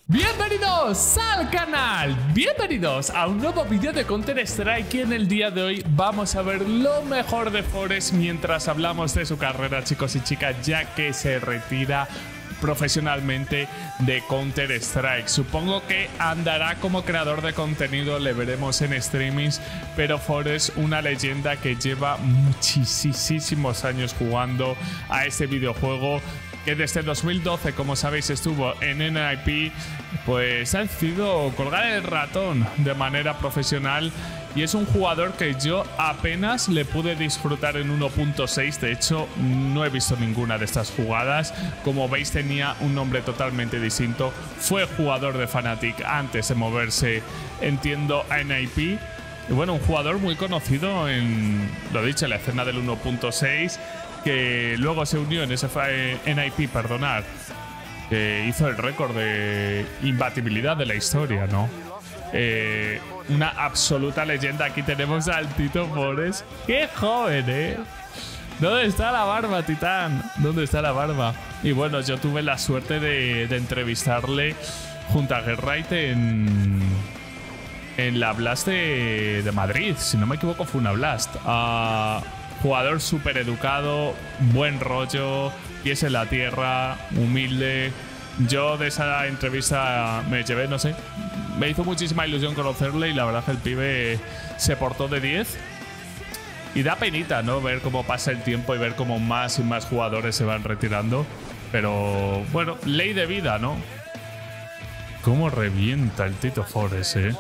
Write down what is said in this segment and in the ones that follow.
Bienvenidos al canal, bienvenidos a un nuevo vídeo de Counter Strike y en el día de hoy vamos a ver lo mejor de Forest mientras hablamos de su carrera, chicos y chicas, ya que se retira profesionalmente de Counter Strike. Supongo que andará como creador de contenido, le veremos en streamings, pero Forest, una leyenda que lleva muchísimos años jugando a este videojuego, que desde 2012, como sabéis, estuvo en NIP, pues ha decidido colgar el ratón de manera profesional y es un jugador que yo apenas le pude disfrutar en 1.6. De hecho, no he visto ninguna de estas jugadas. Como veis, tenía un nombre totalmente distinto. Fue jugador de Fnatic antes de moverse, entiendo, a NIP. Y bueno, un jugador muy conocido en, lo dicho, en la escena del 1.6, que luego se unió en ese NIP, perdonar, que hizo el récord de imbatibilidad de la historia, ¿no? Una absoluta leyenda. Aquí tenemos al Tito Forest. ¡Qué joven, eh! ¿Dónde está la barba, Titán? ¿Dónde está la barba? Y bueno, yo tuve la suerte de entrevistarle junto a Gerrit en la Blast de Madrid. Si no me equivoco, fue una Blast. Jugador súper educado, buen rollo, pies en la tierra, humilde. Yo de esa entrevista me llevé, no sé, me hizo muchísima ilusión conocerle y la verdad que el pibe se portó de 10. Y da penita, ¿no? Ver cómo pasa el tiempo y ver cómo más y más jugadores se van retirando. Pero bueno, ley de vida, ¿no? Cómo revienta el Tito Forest, ¿eh?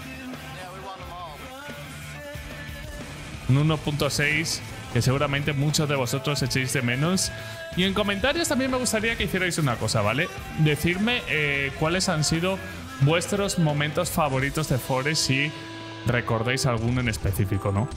Un 1.6 que seguramente muchos de vosotros echéis de menos. Y en comentarios también me gustaría que hicierais una cosa, ¿vale? Decirme cuáles han sido vuestros momentos favoritos de Forest, si recordáis alguno en específico, ¿no?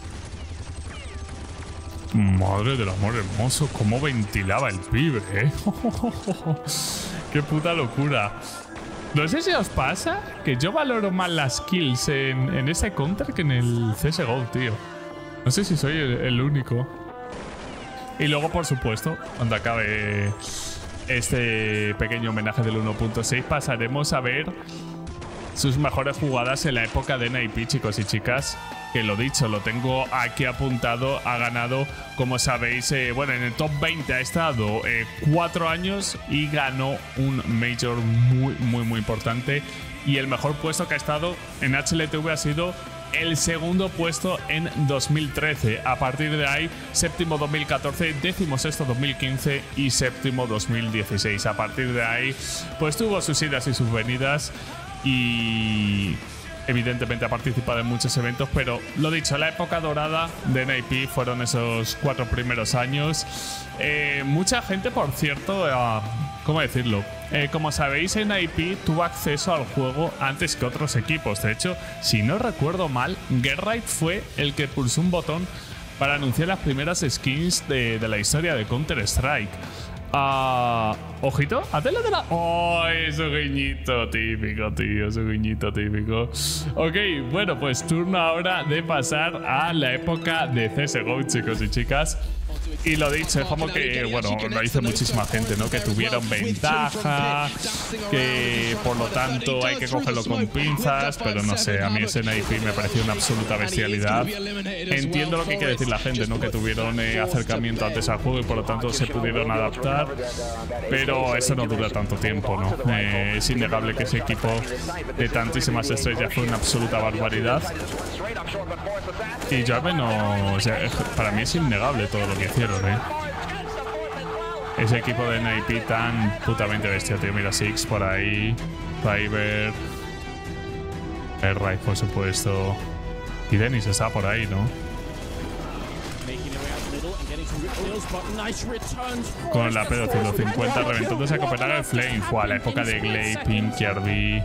Madre del amor hermoso, cómo ventilaba el pibe, ¿eh? ¡Qué puta locura! No sé si os pasa que yo valoro más las kills en ese counter que en el CSGO, tío. No sé si soy el único. Y luego, por supuesto, cuando acabe este pequeño homenaje del 1.6, pasaremos a ver sus mejores jugadas en la época de NIP, chicos y chicas. Que lo dicho, lo tengo aquí apuntado. Ha ganado, como sabéis, bueno, en el top 20 ha estado 4 años y ganó un Major muy importante. Y el mejor puesto que ha estado en HLTV ha sido el segundo puesto en 2013. A partir de ahí, séptimo 2014, décimo sexto 2015 y séptimo 2016. A partir de ahí, pues tuvo sus idas y sus venidas y evidentemente ha participado en muchos eventos, pero lo dicho, la época dorada de NIP fueron esos 4 primeros años. Mucha gente, por cierto, ¿cómo decirlo? Como sabéis, NIP tuvo acceso al juego antes que otros equipos. De hecho, si no recuerdo mal, Gerrit fue el que pulsó un botón para anunciar las primeras skins de la historia de Counter Strike. Ojito, hazlo de la... ¡Oh! Ese guiñito típico, tío. Ese guiñito típico. Ok, bueno, pues turno ahora de pasar a la época de CSGO, chicos y chicas. Y lo dicho, es como que, bueno, lo dice muchísima gente, ¿no? Que tuvieron ventaja, que por lo tanto hay que cogerlo con pinzas, pero no sé, a mí ese NIP me pareció una absoluta bestialidad. Entiendo lo que quiere decir la gente, ¿no? Que tuvieron acercamiento antes al juego y por lo tanto se pudieron adaptar, pero eso no dura tanto tiempo, ¿no? Es innegable que ese equipo de tantísimas estrellas fue una absoluta barbaridad. Y Jarve no... O sea, para mí es innegable todo lo que hicieron, ¿eh? Ese equipo de NIP tan putamente bestia, tío. Mira, Six por ahí, Fiverr, Gerrit, por supuesto. Y Dennis está por ahí, ¿no? Con la P250 reventándose a Copenhagen Flame. Fue a la época de Glade, Pink, RB.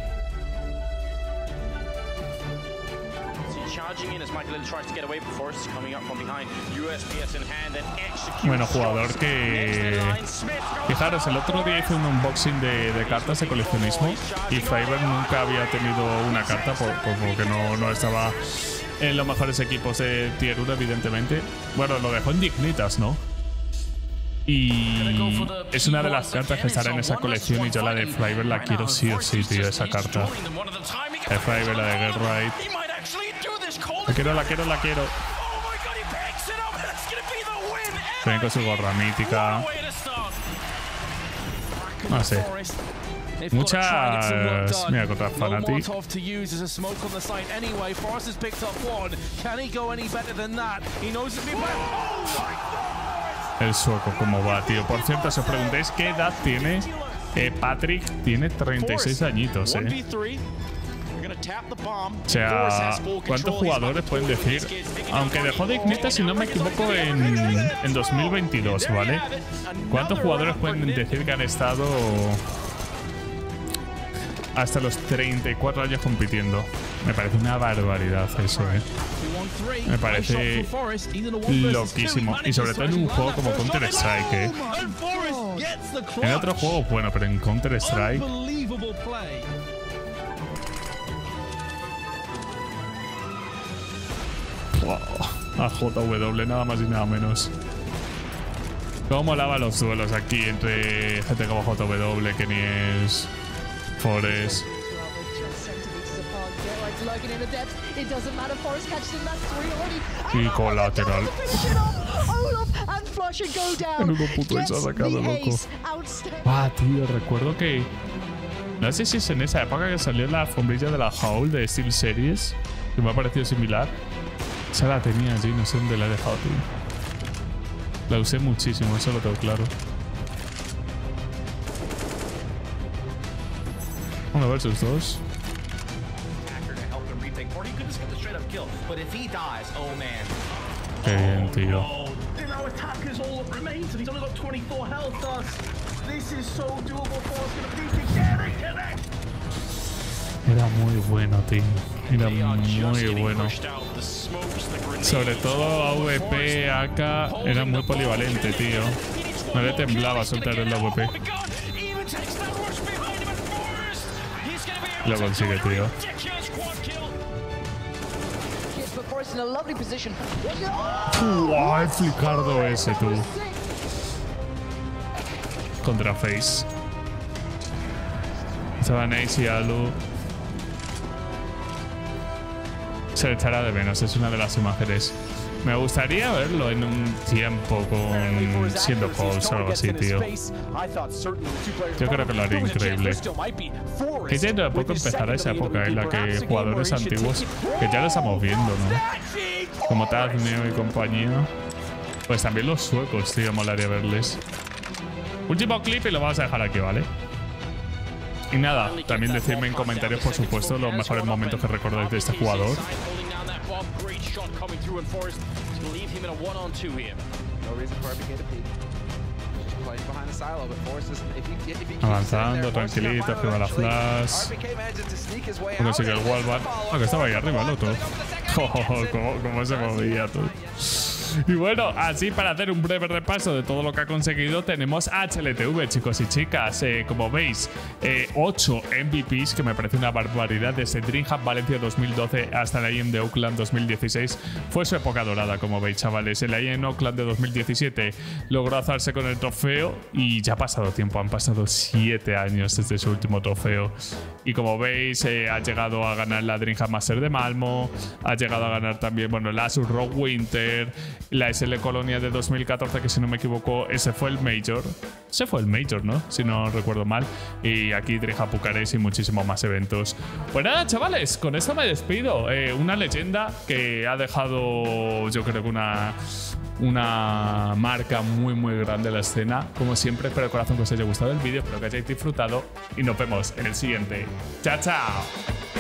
Bueno, jugador que... Fijaros, el otro día hice un unboxing de cartas de coleccionismo y Fiverr nunca había tenido una carta porque no estaba en los mejores equipos de Tier 1, evidentemente. Bueno, lo dejó en Dignitas, ¿no? Y es una de las cartas que estará en esa colección y yo la de Flyber la quiero sí o sí, tío, esa carta. La de Flyber, la de Gerrite. La quiero. Ven con su gorra mítica. No sé. Muchas... Mira, contra Fnatic. El sueco, ¿cómo va, tío? Por cierto, si os preguntáis qué edad tiene Patrick, tiene 36 añitos, O sea, ¿cuántos jugadores pueden decir? Aunque dejó de Ignite, si no me equivoco, en 2022, ¿vale? ¿Cuántos jugadores pueden decir que han estado hasta los 34 años compitiendo? Me parece una barbaridad eso, Me parece loquísimo. Y sobre todo en un juego como Counter-Strike, En otros juegos, bueno, pero en Counter-Strike... A JW, nada más y nada menos. Cómo molaba los duelos aquí entre gente como JW, Kenny's, Forest. Y colateral. En uno puto y se ha sacado, loco. Ah, tío, recuerdo que... No sé si es en esa época que salió la alfombrilla de la Howl de Steel Series, que me ha parecido similar. Esa la tenía allí, no sé dónde la he dejado, tío. La usé muchísimo, eso lo tengo claro. 1 versus 2. Qué bien, tío. Era muy bueno, tío. Era muy bueno. Sobre todo AWP, AK, era muy polivalente, tío. No le temblaba soltar el AWP. Lo consigue, tío. ¡Wow! El flicardo ese, tú. Contra Face. Estaban Ace y Alu. Se le echará de menos, es una de las imágenes. Me gustaría verlo en un tiempo con siendo Pulse o algo así, tío. Yo creo que lo haría increíble. Que ya de a poco empezará esa época en la que jugadores antiguos, que ya lo estamos viendo, ¿no? Como Tazneo y compañía. Pues también los suecos, tío, molaría verles. Último clip y lo vamos a dejar aquí, ¿vale? Y nada, también decidme en comentarios, por supuesto, los mejores momentos que recordáis de este jugador. Avanzando, tranquilito, arriba la flash. Consigue el wallbang. Ah, que estaba ahí arriba el otro. Cómo se movía todo. Y bueno, así para hacer un breve repaso de todo lo que ha conseguido, tenemos HLTV, chicos y chicas. Como veis, 8 MVPs, que me parece una barbaridad. Desde DreamHack Valencia 2012 hasta la IEM de Oakland 2016. Fue su época dorada, como veis, chavales. En la IEM Oakland de 2017 logró alzarse con el trofeo y ya ha pasado tiempo. Han pasado 7 años desde su último trofeo. Y como veis, ha llegado a ganar la DreamHack Master de Malmo. Ha llegado a ganar también, bueno, la Asus Rock Winter. La SL Colonia de 2014, que si no me equivoco, ese fue el Major. Ese fue el Major, ¿no? Si no recuerdo mal. Y aquí DreamHack Bucarest y muchísimos más eventos. Pues nada, chavales, con esto me despido. Una leyenda que ha dejado, yo creo que una marca muy muy grande en la escena. Como siempre, espero de corazón que os haya gustado el vídeo, espero que hayáis disfrutado y nos vemos en el siguiente. ¡Chao, chao!